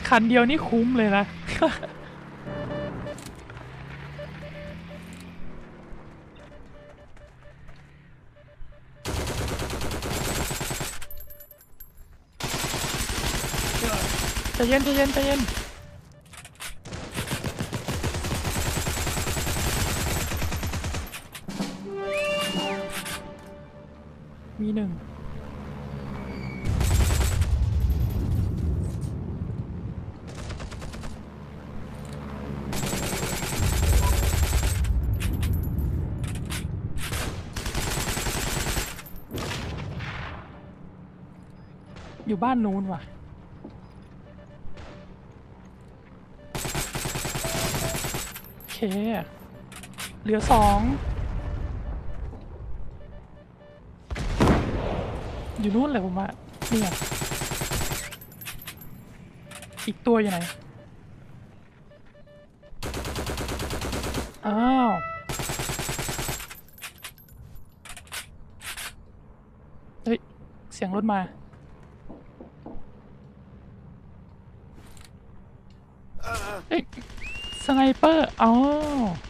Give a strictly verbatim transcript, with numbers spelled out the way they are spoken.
คันเดียวนี่คุ้มเลยนะ ใจเย็นใจเย็นใจเย็นมีหนึ่งอยู่บ้านนู้นว่ะโอเคเหลือสองอยู่นู้นเลยผมว่าเนี่ยอีกตัวอยู่ไหนอ้าวเฮ้ยเสียงรถมาเอ้ยสไนเปอร์อ๋อ